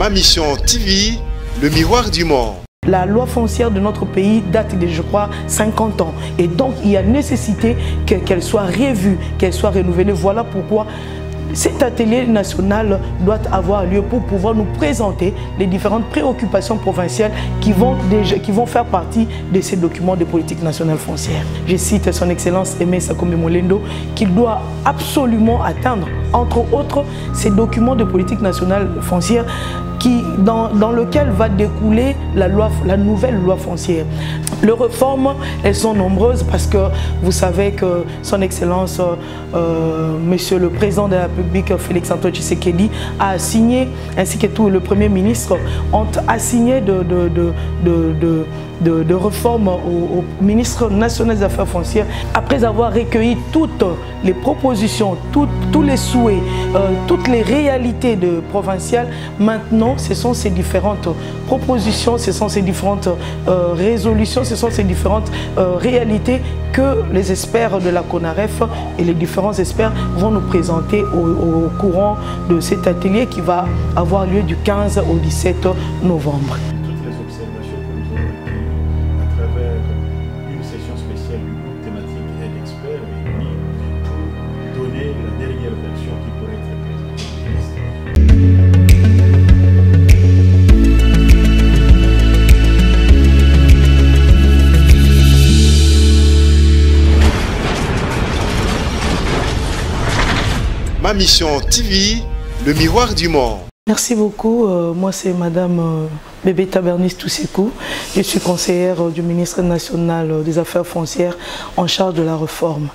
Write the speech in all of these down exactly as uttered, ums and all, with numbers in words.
Ma Mission T V, le miroir du monde. La loi foncière de notre pays date de, je crois, cinquante ans. Et donc, il y a nécessité qu'elle soit revue, qu'elle soit renouvelée. Voilà pourquoi cet atelier national doit avoir lieu pour pouvoir nous présenter les différentes préoccupations provinciales qui vont, déjà, qui vont faire partie de ces documents de politique nationale foncière. Je cite son Excellence Aimé Sakomi Molendo qu'il doit absolument atteindre, entre autres, ces documents de politique nationale foncière qui, dans, dans lequel va découler la, loi, la nouvelle loi foncière. Les réformes, elles sont nombreuses parce que vous savez que son Excellence, euh, Monsieur le Président de la République, Félix Antoine Tshisekedi, a signé, ainsi que tout le Premier ministre, ont assigné de, de, de, de, de De, de réforme au, au ministre national des Affaires foncières. Après avoir recueilli toutes les propositions, tout, tous les souhaits, euh, toutes les réalités de provinciales, maintenant ce sont ces différentes propositions, ce sont ces différentes euh, résolutions, ce sont ces différentes euh, réalités que les experts de la CONAREF et les différents experts vont nous présenter au, au courant de cet atelier qui va avoir lieu du quinze au dix-sept novembre. Ma Mission T V, le miroir du monde. Merci beaucoup. Euh, moi, c'est Madame euh, Bébéta Bernice Toussekou. Je suis conseillère euh, du ministre national des Affaires foncières en charge de la réforme.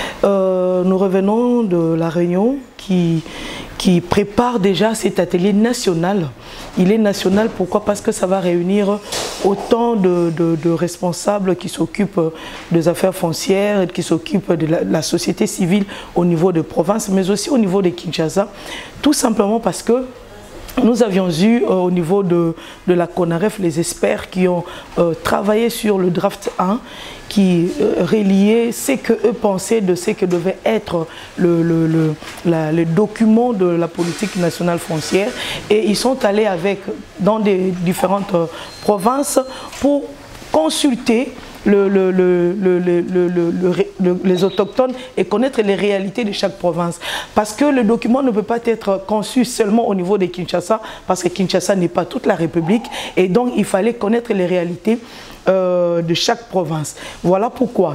Euh, nous revenons de la réunion qui, qui prépare déjà cet atelier national. Il est national, pourquoi? Parce que ça va réunir autant de, de, de responsables qui s'occupent des affaires foncières et qui s'occupent de la, la société civile au niveau de province, mais aussi au niveau de Kinshasa, tout simplement parce que nous avions eu euh, au niveau de, de la CONAREF les experts qui ont euh, travaillé sur le draft un qui euh, reliait ce qu'eux pensaient de ce que devait être le, le, le, la, le document de la politique nationale foncière, et ils sont allés avec, dans des différentes euh, provinces pour consulter Le, le, le, le, le, le, le, les autochtones et connaître les réalités de chaque province. Parce que le document ne peut pas être conçu seulement au niveau de Kinshasa, parce que Kinshasa n'est pas toute la République, et donc il fallait connaître les réalités euh, de chaque province. Voilà pourquoi,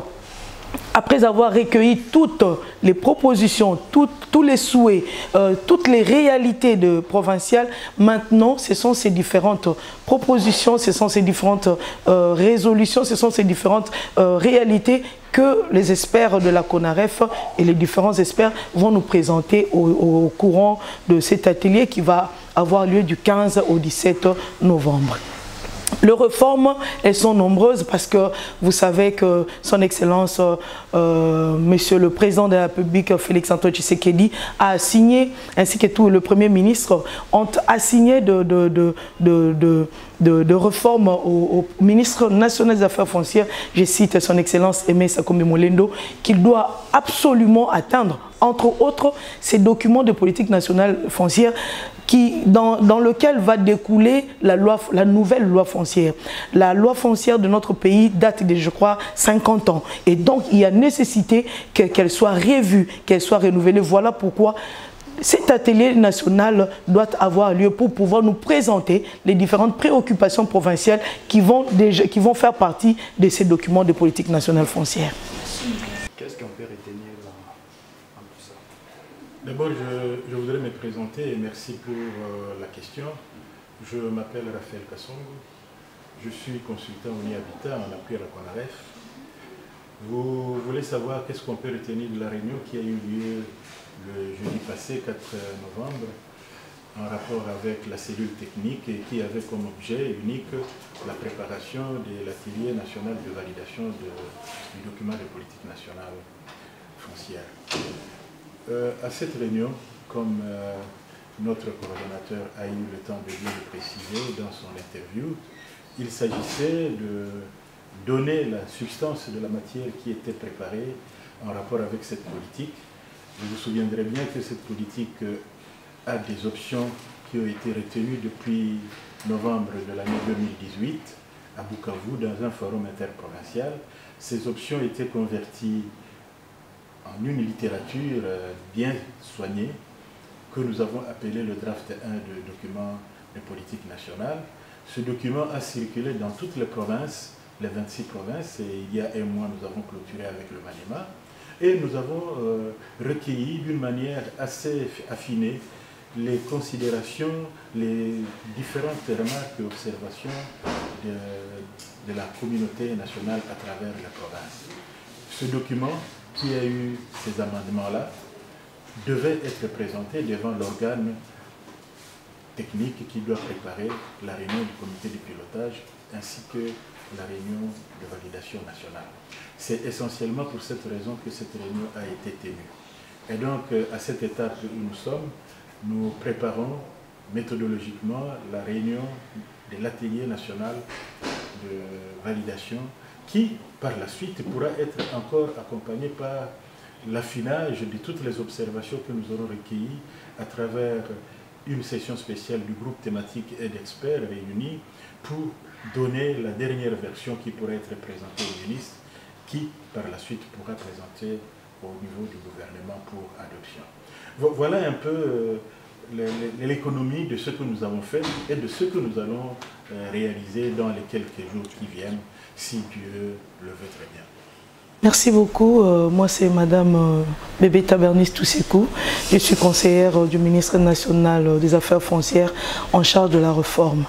après avoir recueilli toutes les propositions, tout, tous les souhaits, euh, toutes les réalités de provinciales, maintenant ce sont ces différentes propositions, ce sont ces différentes euh, résolutions, ce sont ces différentes euh, réalités que les experts de la CONAREF et les différents experts vont nous présenter au, au courant de cet atelier qui va avoir lieu du quinze au dix-sept novembre. Les réformes, elles sont nombreuses parce que vous savez que son Excellence, euh, Monsieur le Président de la République, Félix Antoine Tshisekedi, a signé, ainsi que tout le Premier ministre, ont assigné de, de, de, de, de, de, de réformes au, au ministre national des Affaires foncières. Je cite son Excellence Aimé Sakomi Molendo qu'il doit absolument atteindre, entre autres, ces documents de politique nationale foncière qui, dans, dans lequel va découler la, loi, la nouvelle loi foncière. La loi foncière de notre pays date de, je crois, cinquante ans. Et donc, il y a nécessité qu'elle soit revue, qu'elle soit renouvelée. Voilà pourquoi cet atelier national doit avoir lieu pour pouvoir nous présenter les différentes préoccupations provinciales qui vont, déjà, qui vont faire partie de ces documents de politique nationale foncière. Qu'est-ce qu'on peut retenir dans tout ça? D'abord, je, je voudrais me présenter et merci pour euh, la question. Je m'appelle Raphaël Kassongo. Je suis consultant au N I Habitat en appui à la CONAREF. Vous voulez savoir qu'est-ce qu'on peut retenir de la réunion qui a eu lieu le jeudi passé, quatre novembre, en rapport avec la cellule technique et qui avait comme objet unique la préparation de l'atelier national de validation de, du document de politique nationale foncière. Euh, à cette réunion, comme euh, notre coordonnateur a eu le temps de bien le préciser dans son interview, il s'agissait de donner la substance de la matière qui était préparée en rapport avec cette politique. Vous vous souviendrez bien que cette politique a des options qui ont été retenues depuis novembre de l'année deux mille dix-huit à Bukavu dans un forum interprovincial. Ces options étaient converties en une littérature bien soignée que nous avons appelé le draft un du document de politique nationale. Ce document a circulé dans toutes les provinces, les vingt-six provinces, et il y a un mois nous avons clôturé avec le Maniema, et nous avons euh, recueilli d'une manière assez affinée les considérations, les différentes remarques et observations de, de la communauté nationale à travers la province. Ce document, qui a eu ces amendements-là, devait être présenté devant l'organe technique qui doit préparer la réunion du comité de pilotage ainsi que la réunion de validation nationale. C'est essentiellement pour cette raison que cette réunion a été tenue. Et donc, à cette étape où nous sommes, nous préparons méthodologiquement la réunion de l'atelier national de validation qui, par la suite, pourra être encore accompagné par l'affinage de toutes les observations que nous aurons recueillies à travers une session spéciale du groupe thématique et d'experts réunis pour donner la dernière version qui pourrait être présentée au ministre, qui, par la suite, pourra présenter au niveau du gouvernement pour adoption. Voilà un peu l'économie de ce que nous avons fait et de ce que nous allons réaliser dans les quelques jours qui viennent, si Dieu le veut très bien. Merci beaucoup. Euh, moi, c'est Madame euh, Bébé Tabernis Toussekou. Je suis conseillère euh, du ministre national des Affaires foncières en charge de la réforme.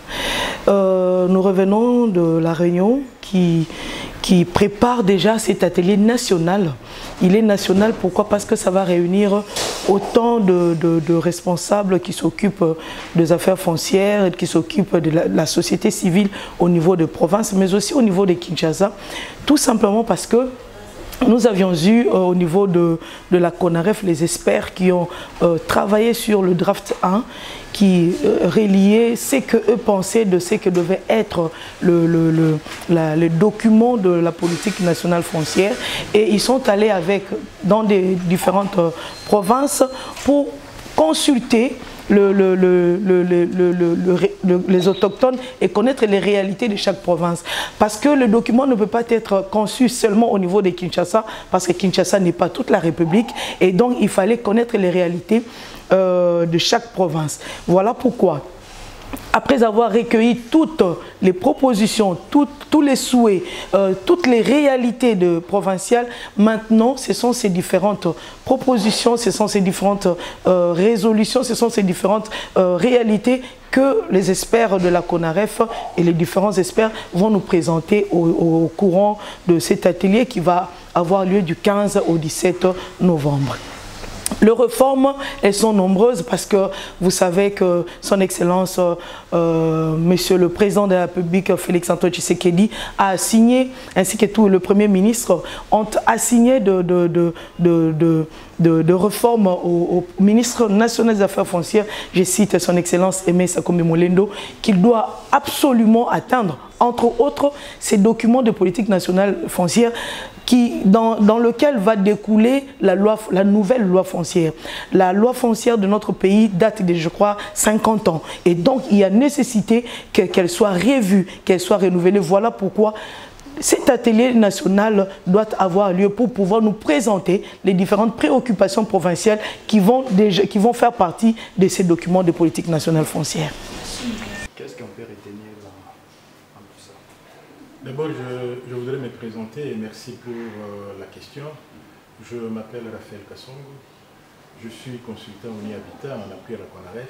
Euh, nous revenons de la réunion qui, qui prépare déjà cet atelier national. Il est national, pourquoi? Parce que ça va réunir autant de, de, de responsables qui s'occupent des affaires foncières, qui s'occupent de la, la société civile au niveau de province, mais aussi au niveau de Kinshasa. Tout simplement parce que nous avions eu euh, au niveau de, de la CONAREF les experts qui ont euh, travaillé sur le draft un, qui euh, reliait ce qu'eux pensaient de ce que devait être le, le, le, la, le document de la politique nationale foncière. Et ils sont allés avec, dans des différentes euh, provinces pour consulter Le, le, le, le, le, le, le, le, les autochtones et connaître les réalités de chaque province. Parce que le document ne peut pas être conçu seulement au niveau de Kinshasa, parce que Kinshasa n'est pas toute la République, et donc il fallait connaître les réalités euh, de chaque province. Voilà pourquoi, après avoir recueilli toutes les propositions, toutes, tous les souhaits, euh, toutes les réalités de provinciales, maintenant ce sont ces différentes propositions, ce sont ces différentes euh, résolutions, ce sont ces différentes euh, réalités que les experts de la CONAREF et les différents experts vont nous présenter au, au courant de cet atelier qui va avoir lieu du quinze au dix-sept novembre. Les réformes, elles sont nombreuses parce que vous savez que son Excellence, euh, Monsieur le Président de la République, Félix-Antoine Tshisekedi, a assigné, ainsi que tout le Premier ministre, ont assigné de, de, de, de, de, de, de réformes au, au ministre national des Affaires foncières, je cite son Excellence Aimé Sakombe Molendo, qu'il doit absolument atteindre, entre autres, ces documents de politique nationale foncière qui, dans, dans lequel va découler la, loi, la nouvelle loi foncière. La loi foncière de notre pays date de, je crois, cinquante ans. Et donc, il y a nécessité qu'elle qu'elle soit revue, qu'elle soit renouvelée. Voilà pourquoi cet atelier national doit avoir lieu pour pouvoir nous présenter les différentes préoccupations provinciales qui vont, déjà, qui vont faire partie de ces documents de politique nationale foncière. Qu'est-ce qu'on peut retenir dans tout ça? D'abord, je, je voudrais me présenter et merci pour euh, la question. Je m'appelle Raphaël Kassongo. Je suis consultant au N I Habitat en appui à la CONAREF.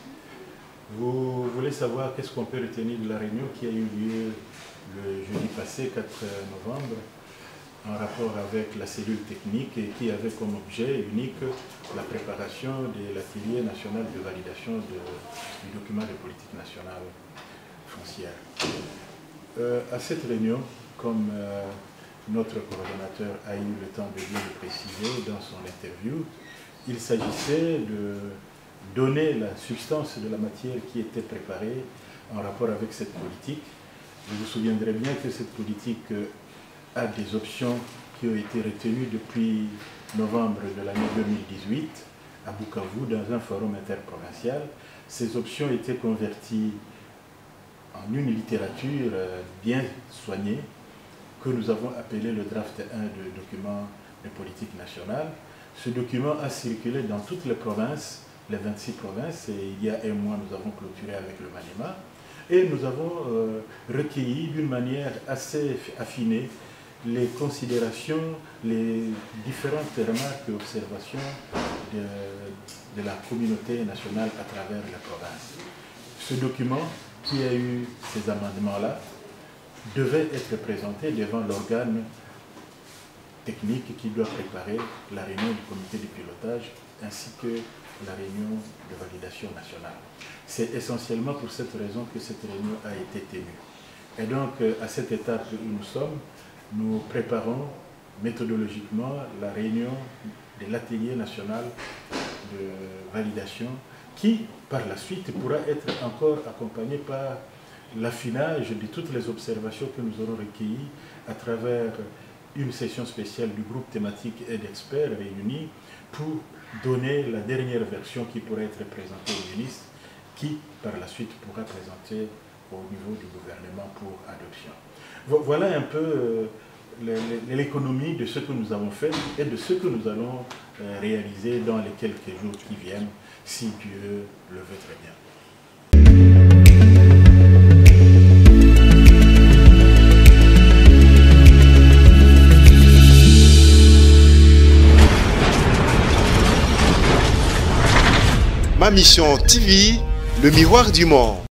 Vous voulez savoir qu'est-ce qu'on peut retenir de la réunion qui a eu lieu le jeudi passé, quatre novembre, en rapport avec la cellule technique et qui avait comme objet unique la préparation de l'atelier national de validation de, du document de politique nationale foncière. Euh, à cette réunion, comme euh, notre coordonnateur a eu le temps de bien le préciser dans son interview, il s'agissait de donner la substance de la matière qui était préparée en rapport avec cette politique. Vous vous souviendrez bien que cette politique a des options qui ont été retenues depuis novembre de l'année deux mille dix-huit à Bukavu dans un forum interprovincial. ces options étaient converties en une littérature bien soignée que nous avons appelé le draft un du document de politique nationale. Ce document a circulé dans toutes les provinces, les vingt-six provinces, et il y a un mois, nous avons clôturé avec le Maniema, et nous avons euh, recueilli d'une manière assez affinée les considérations, les différentes remarques et observations de, de la communauté nationale à travers la province. Ce document, qui a eu ces amendements-là, devait être présenté devant l'organe technique qui doit préparer la réunion du comité de pilotage ainsi que la réunion de validation nationale. C'est essentiellement pour cette raison que cette réunion a été tenue. Et donc, à cette étape où nous sommes, nous préparons méthodologiquement la réunion de l'atelier national de validation qui, par la suite, pourra être encore accompagné par l'affinage de toutes les observations que nous aurons recueillies à travers une session spéciale du groupe thématique et d'experts réunis pour donner la dernière version qui pourra être présentée au ministre, qui, par la suite, pourra présenter au niveau du gouvernement pour adoption. Voilà un peu l'économie de ce que nous avons fait et de ce que nous allons réaliser dans les quelques jours qui viennent, si Dieu le veut très bien. Ma Mission T V, le miroir du monde.